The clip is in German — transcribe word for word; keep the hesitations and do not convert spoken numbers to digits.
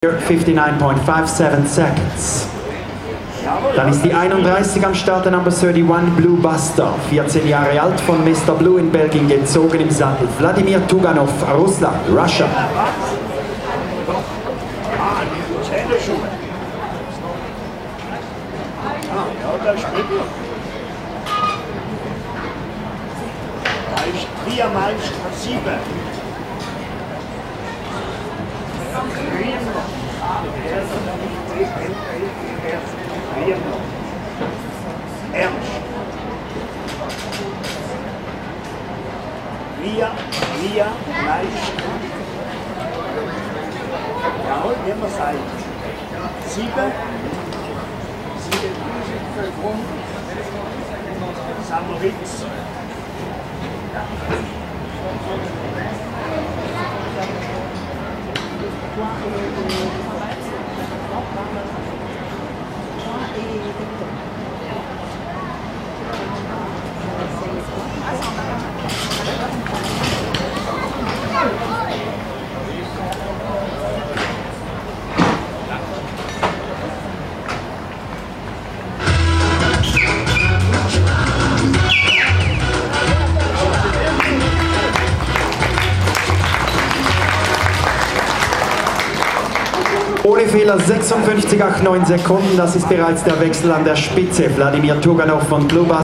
fifty-nine point five seven seconds. Dann ist die einunddreißig am Start, der Number einunddreißig Bluebuster, vierzehn Jahre alt, von Mister Blue in Belgien gezogen im Sattel. Vladimir Tuganov, Russland, Russia. Viermal sieben. Ernst. Wir, wir, Meister. Ja, immer sein. Sieben. Sieben. Moritz. Ohne Fehler sechsundfünfzig Komma neunundachtzig Sekunden, das ist bereits der Wechsel an der Spitze. Vladimir Tuganov von Bluebuster